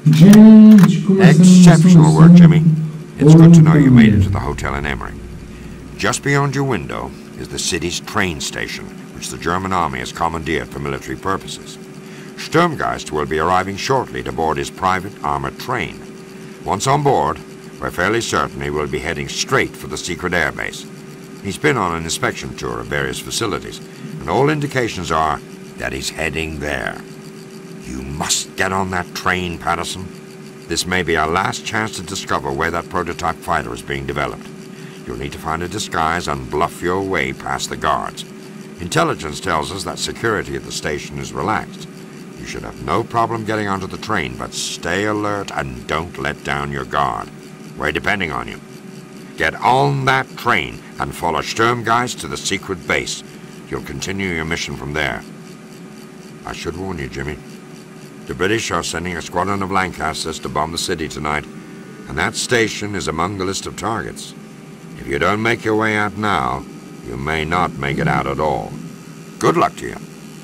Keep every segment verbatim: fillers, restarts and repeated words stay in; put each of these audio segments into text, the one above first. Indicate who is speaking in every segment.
Speaker 1: Gente, como
Speaker 2: Exceptional work, Jimmy. It's good to know you made it to the hotel in Emmerich. Just beyond your window is the city's train station, which the German army has commandeered for military purposes. Sturmgeist will be arriving shortly to board his private armored train. Once on board, we're fairly certain he will be heading straight for the secret airbase. He's been on an inspection tour of various facilities, and all indications are that he's heading there. You must get on that train, Patterson. This may be our last chance to discover where that prototype fighter is being developed. You'll need to find a disguise and bluff your way past the guards. Intelligence tells us that security at the station is relaxed. You should have no problem getting onto the train, but stay alert and don't let down your guard. We're depending on you. Get on that train and follow Sturmgeist to the secret base. You'll continue your mission from there. I should warn you, Jimmy. The British are sending a squadron of Lancasters to bomb the city tonight, and that station is among the list of targets. If you don't make your way out now, you may not make it out at all. Good luck to you.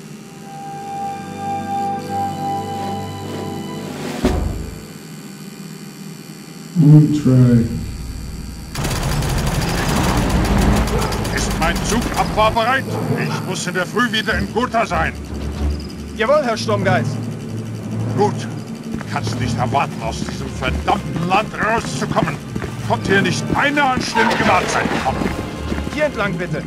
Speaker 1: We'll try.
Speaker 3: Ist mein Zug abfahrbereit? Ich muss in der Früh wieder in Gotha sein.
Speaker 4: Jawohl, Herr Sturmgeist.
Speaker 3: Gut. Kannst nicht erwarten, aus diesem verdammten Land rauszukommen. Kommt hier nicht eine anständige Mahlzeit bekommen.
Speaker 4: Hier entlang, bitte.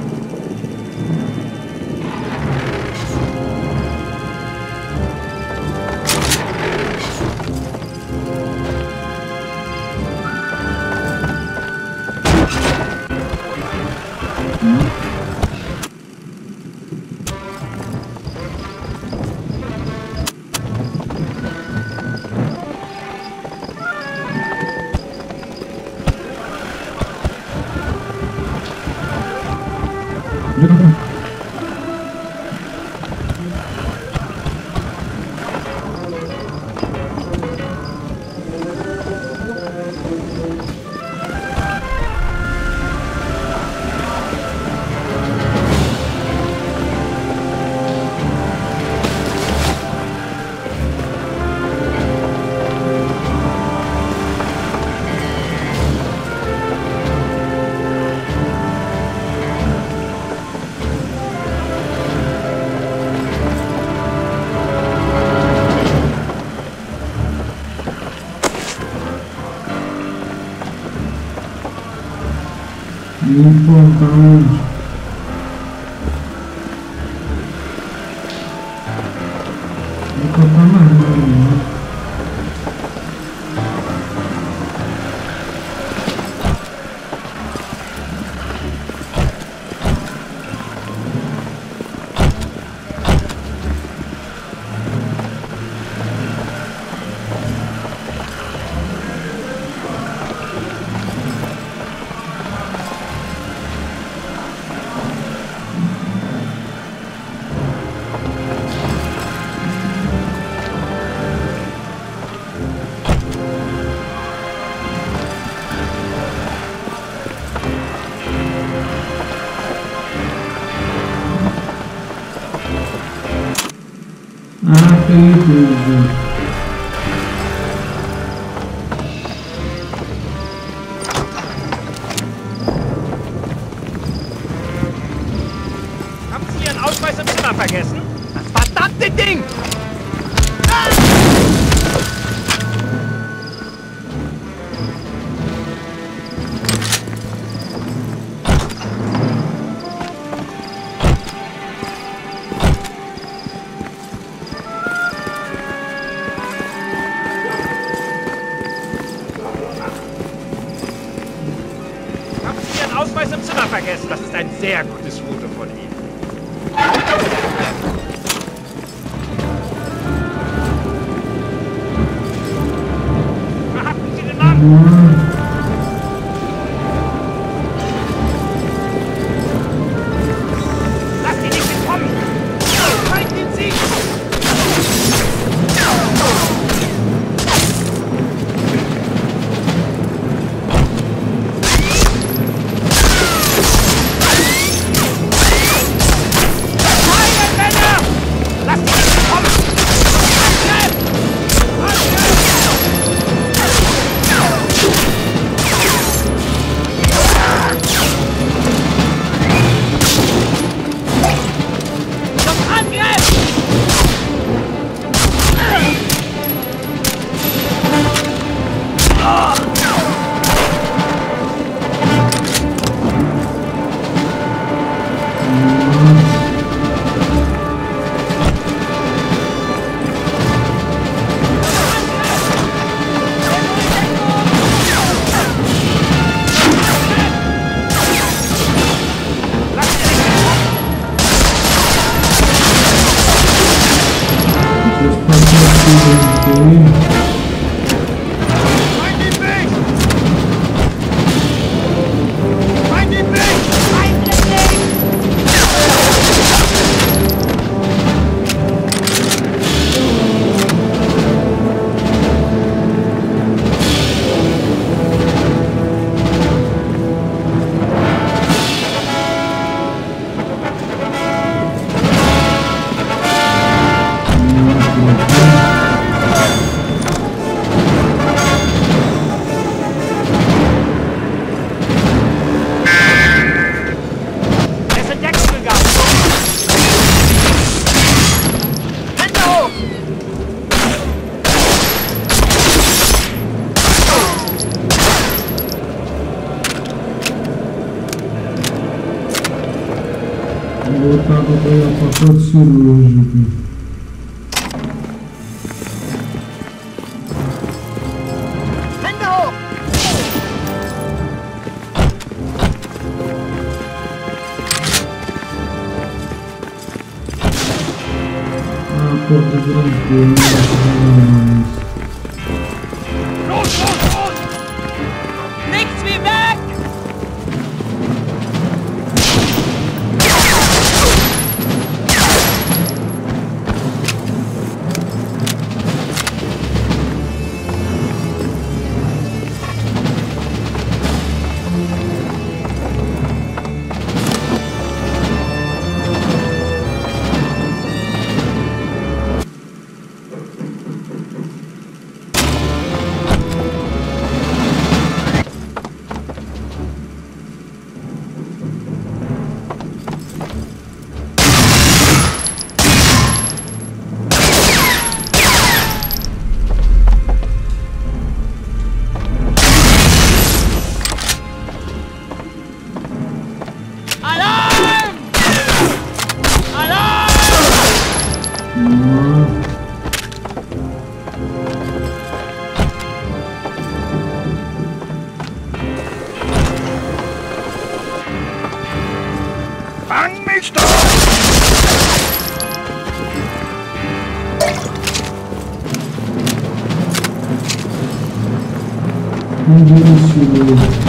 Speaker 1: Importante. Vou colocar mais nada, né? Ah, tem tudo.
Speaker 4: Haben Sie Ihren Ausweis im Zimmer vergessen? Das verdammte Ding! Ah! Ausweis im Zimmer vergessen. Das ist ein sehr gutes Foto von Ihnen. Verhaften Sie den Mann! Lass ihn nicht entkommen! Halten ihn Sie! Lass ihn nicht entkommen!
Speaker 1: pacote cirúrgico. Ah, porta tranquila, não mais.
Speaker 4: Los, los, los! Nichts wie weg!
Speaker 3: Fang mich doch!
Speaker 1: Isso.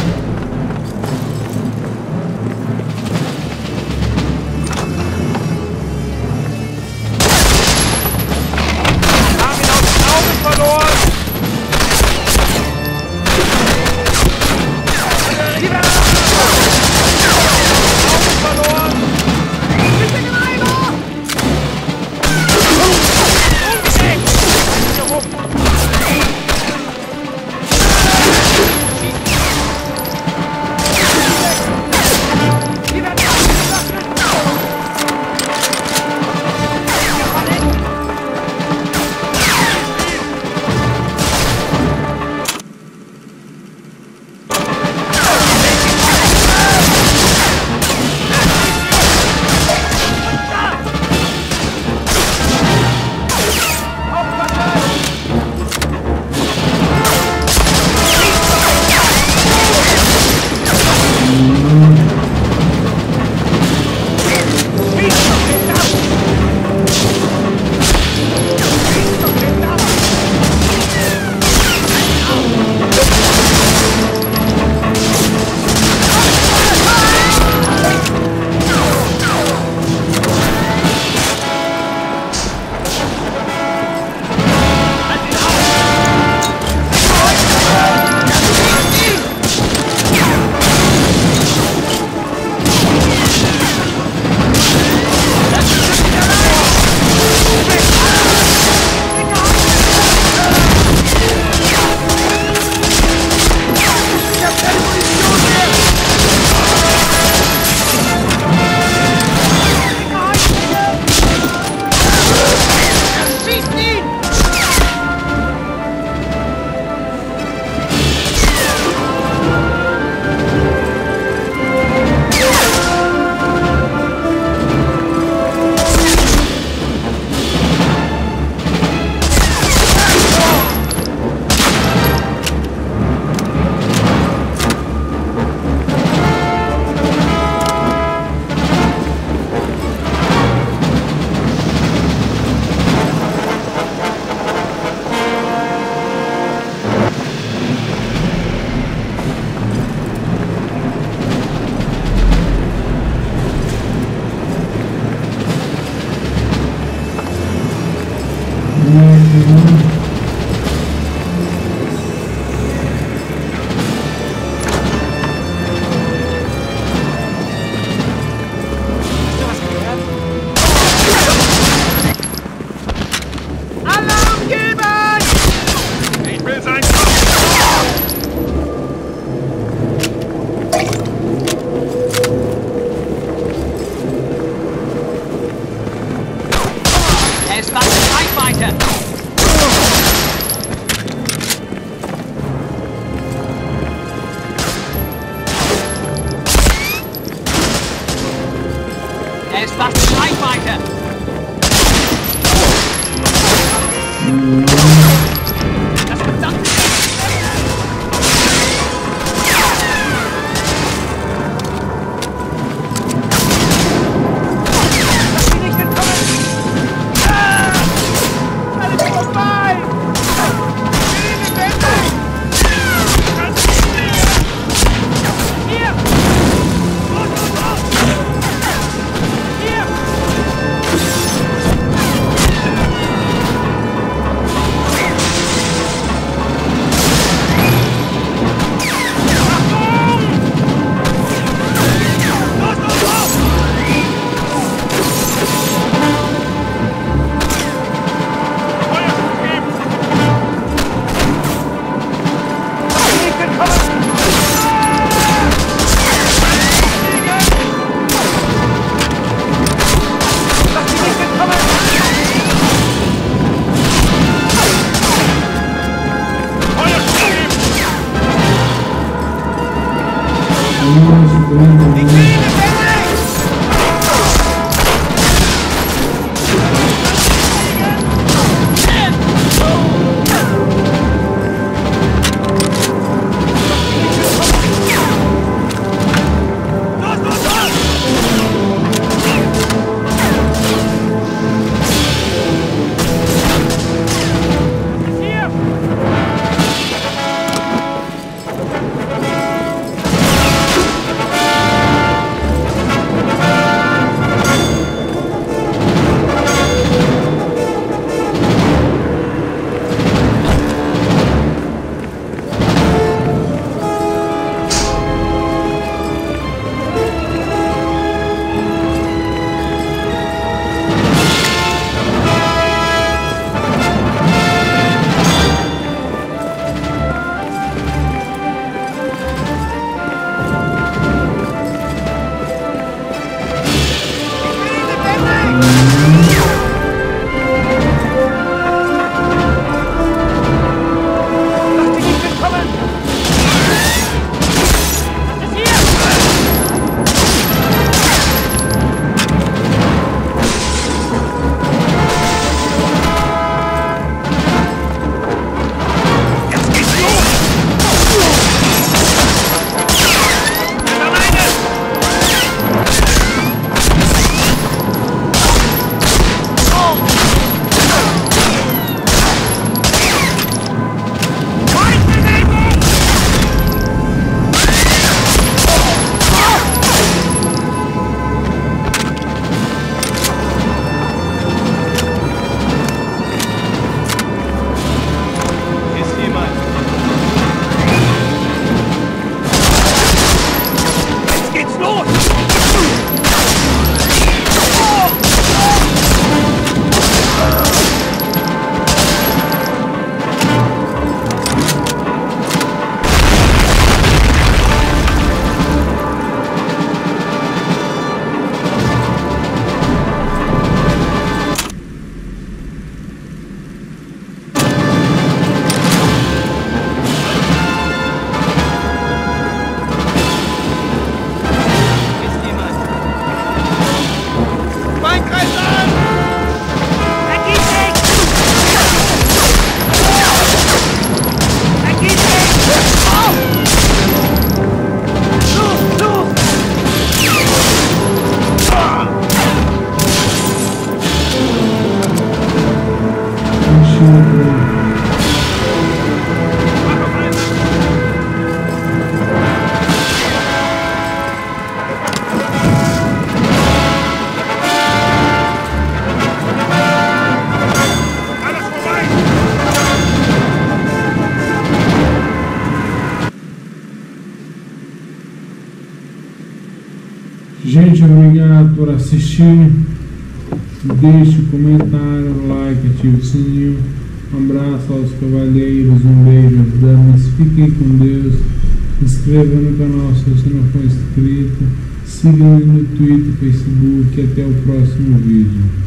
Speaker 1: por assistir. Deixe o comentário, o like, ative o sininho. Um abraço aos cavalheiros, um beijo às damas. Fiquem com Deus. Se inscreva no canal se você não for inscrito. Siga-me no Twitter, Facebook e até o próximo vídeo.